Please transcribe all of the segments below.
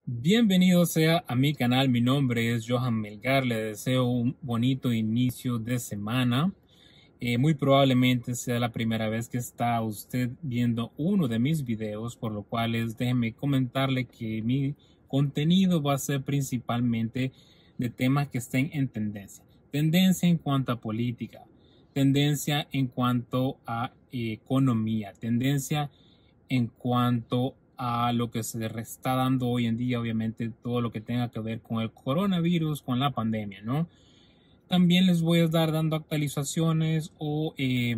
Bienvenido sea a mi canal, mi nombre es Johan Melgar, le deseo un bonito inicio de semana. Muy probablemente sea la primera vez que está usted viendo uno de mis videos, por lo cual déjeme comentarle que mi contenido va a ser principalmente de temas que estén en tendencia. Tendencia en cuanto a política, tendencia en cuanto a economía, tendencia en cuanto a lo que se le está dando hoy en día, obviamente todo lo que tenga que ver con el coronavirus, con la pandemia, ¿no? También les voy a estar dando actualizaciones o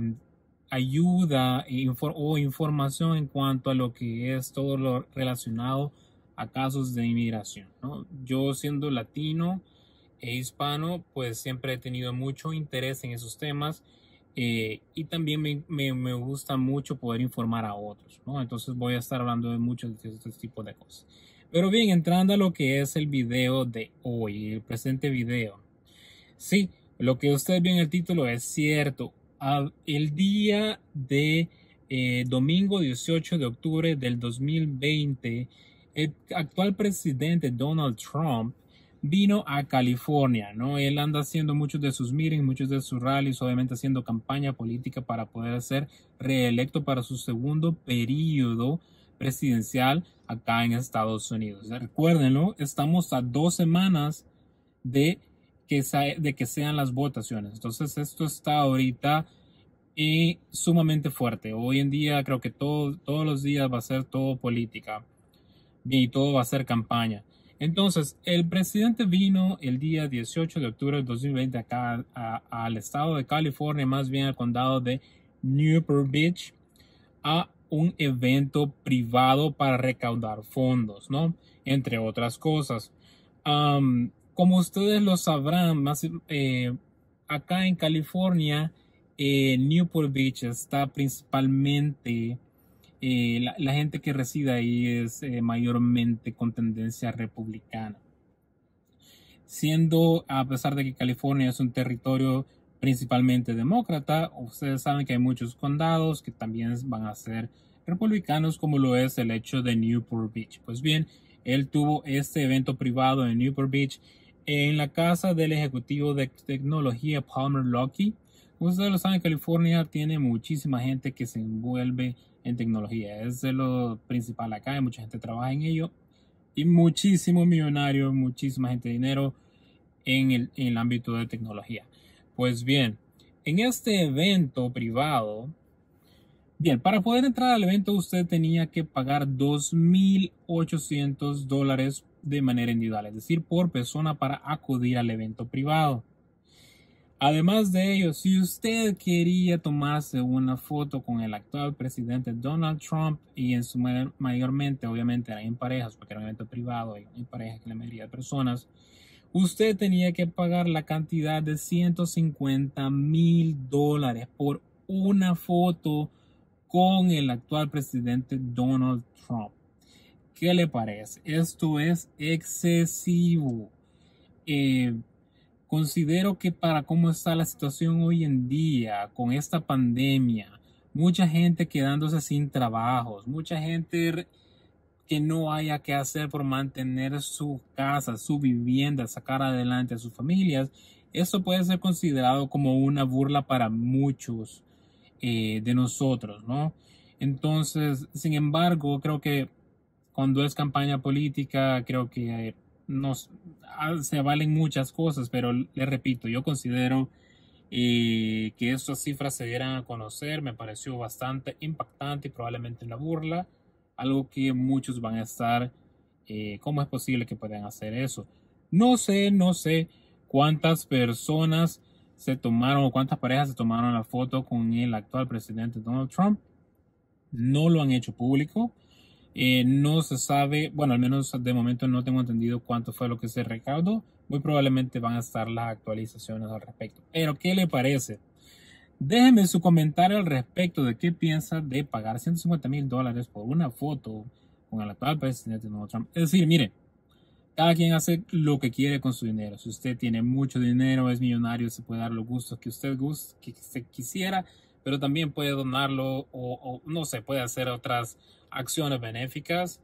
ayuda o información en cuanto a lo que es todo lo relacionado a casos de inmigración, ¿no? Yo siendo latino e hispano, pues siempre he tenido mucho interés en esos temas y también me gusta mucho poder informar a otros, ¿no? Entonces voy a estar hablando de muchos de estos tipos de cosas. Pero bien, entrando a lo que es el video de hoy, el presente video. Sí, lo que usted vio en el título es cierto. El día de domingo 18 de octubre del 2020, el actual presidente Donald Trump vino a California, ¿no? Él anda haciendo muchos de sus meetings, muchos de sus rallies, obviamente haciendo campaña política para poder ser reelecto para su segundo periodo presidencial acá en Estados Unidos. Recuérdenlo, estamos a 2 semanas de que sean las votaciones. Entonces esto está ahorita sumamente fuerte. Hoy en día creo que todos los días va a ser todo política y todo va a ser campaña. Entonces, el presidente vino el día 18 de octubre del 2020 acá al estado de California, más bien al condado de Newport Beach, a un evento privado para recaudar fondos, ¿no? Entre otras cosas. Como ustedes lo sabrán, acá en California, Newport Beach está principalmente, la gente que reside ahí es mayormente con tendencia republicana. Siendo, a pesar de que California es un territorio principalmente demócrata, ustedes saben que hay muchos condados que también van a ser republicanos, como lo es el hecho de Newport Beach. Pues bien, él tuvo este evento privado en Newport Beach en la casa del ejecutivo de tecnología Palmer Luckey. Como ustedes lo saben, California tiene muchísima gente que se envuelve en tecnología. Es de lo principal acá, hay mucha gente que trabaja en ello y muchísimo millonario, muchísima gente de dinero en el ámbito de tecnología. Pues bien, en este evento privado, bien, para poder entrar al evento usted tenía que pagar $2,800 de manera individual, es decir, por persona para acudir al evento privado. Además de ello, si usted quería tomarse una foto con el actual presidente Donald Trump y en su mayormente, obviamente, eran en parejas, porque era un evento privado y en parejas que la mayoría de personas, usted tenía que pagar la cantidad de $150,000 por una foto con el actual presidente Donald Trump. ¿Qué le parece? Esto es excesivo. Eh, Considero que para cómo está la situación hoy en día con esta pandemia, mucha gente quedándose sin trabajos, mucha gente que no haya que hacer por mantener su casa, su vivienda, sacar adelante a sus familias, eso puede ser considerado como una burla para muchos de nosotros, ¿no? Entonces, sin embargo, creo que cuando es campaña política, creo que se valen muchas cosas, pero le repito, yo considero que estas cifras se dieran a conocer, me pareció bastante impactante y probablemente una burla, algo que muchos van a estar, ¿cómo es posible que puedan hacer eso? No sé cuántas personas se tomaron o cuántas parejas se tomaron la foto con el actual presidente Donald Trump. No lo han hecho público. No se sabe, bueno, al menos de momento no tengo entendido cuánto fue lo que se recaudó. Muy probablemente van a estar las actualizaciones al respecto. Pero, ¿qué le parece? Déjeme su comentario al respecto de qué piensa de pagar $150,000 por una foto con el actual presidente Donald Trump. Es decir, mire, cada quien hace lo que quiere con su dinero. Si usted tiene mucho dinero, es millonario, se puede dar los gustos que usted que se quisiera, pero también puede donarlo o no sé, puede hacer otras acciones benéficas.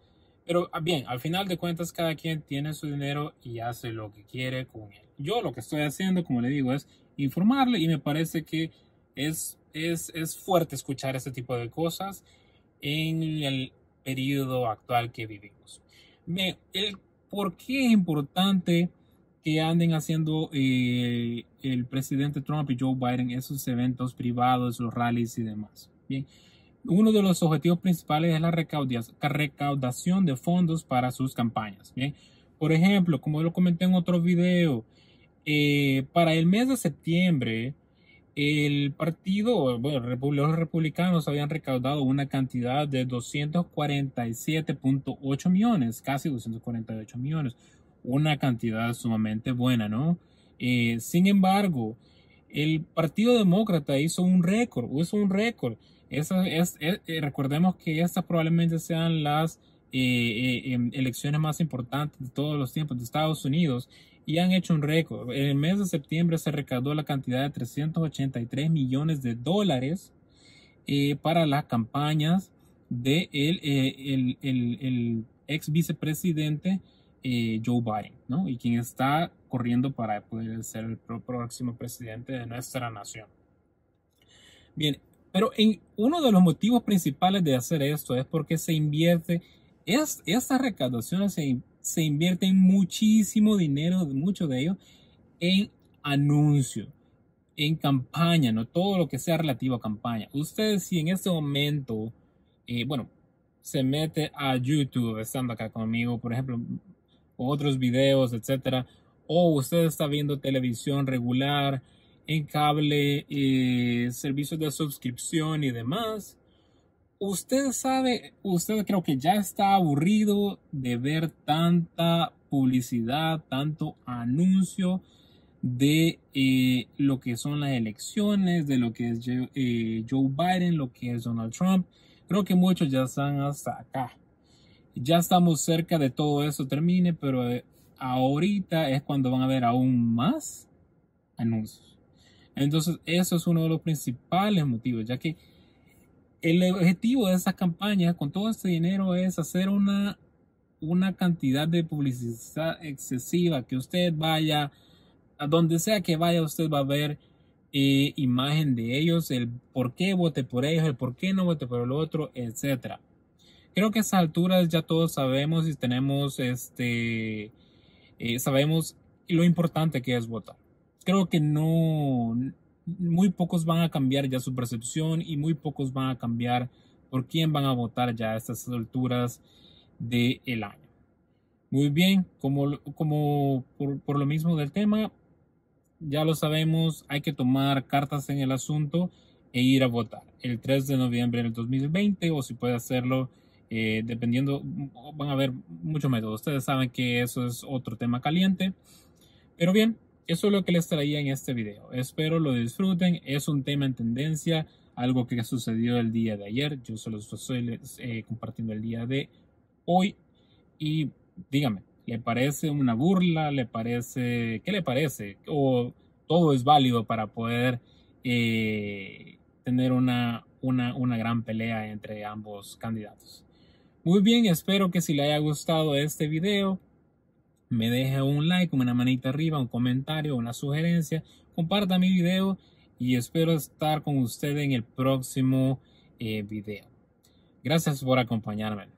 Pero bien, al final de cuentas cada quien tiene su dinero y hace lo que quiere con él. Yo lo que estoy haciendo, como le digo, es informarle y me parece que es fuerte escuchar este tipo de cosas en el periodo actual que vivimos. El por qué es importante que anden haciendo el presidente Trump y Joe Biden esos eventos privados, los rallies y demás. Bien, uno de los objetivos principales es la recaudación de fondos para sus campañas. Bien, por ejemplo, como lo comenté en otro video, para el mes de septiembre, el partido, bueno, los republicanos habían recaudado una cantidad de 247.8 millones, casi 248 millones, una cantidad sumamente buena, ¿no? Sin embargo, el Partido Demócrata hizo un récord. Recordemos que estas probablemente sean las elecciones más importantes de todos los tiempos de Estados Unidos y han hecho un récord. En el mes de septiembre se recaudó la cantidad de 383 millones de dólares para las campañas de el ex vicepresidente Joe Biden, ¿no? Y quien está corriendo para poder ser el próximo presidente de nuestra nación. Bien, pero uno de los motivos principales de hacer esto es porque se invierte, estas recaudaciones se invierten muchísimo dinero, mucho de ello, en anuncios, en campaña, no todo lo que sea relativo a campaña. Ustedes si en este momento, bueno, se mete a YouTube, estando acá conmigo, por ejemplo, otros videos, etcétera, o usted está viendo televisión regular, en cable, servicios de suscripción y demás, usted creo que ya está aburrido de ver tanta publicidad, tanto anuncio de lo que son las elecciones, de lo que es Joe Biden, lo que es Donald Trump. Creo que muchos ya están hasta acá. Ya estamos cerca de todo eso termine, pero ahorita es cuando van a ver aún más anuncios. Entonces, eso es uno de los principales motivos, ya que el objetivo de esas campañas con todo este dinero es hacer una cantidad de publicidad excesiva, que usted vaya a donde sea que vaya, usted va a ver imagen de ellos, el por qué vote por ellos, el por qué no vote por el otro, etcétera. Creo que a esas alturas ya todos sabemos y tenemos sabemos lo importante que es votar. Creo que no, muy pocos van a cambiar ya su percepción y muy pocos van a cambiar por quién van a votar ya a estas alturas del año. Muy bien, como por lo mismo del tema, ya lo sabemos, hay que tomar cartas en el asunto e ir a votar el 3 de noviembre del 2020 o si puede hacerlo dependiendo, van a haber muchos métodos. Ustedes saben que eso es otro tema caliente. Pero bien, eso es lo que les traía en este video. Espero lo disfruten. Es un tema en tendencia, algo que sucedió el día de ayer. Yo se los estoy compartiendo el día de hoy. Y dígame, ¿le parece una burla? ¿Le parece? ¿Qué le parece? ¿O todo es válido para poder tener una gran pelea entre ambos candidatos? Muy bien, espero que si le haya gustado este video, me deje un like, una manita arriba, un comentario, una sugerencia, comparta mi video y espero estar con usted en el próximo video. Gracias por acompañarme.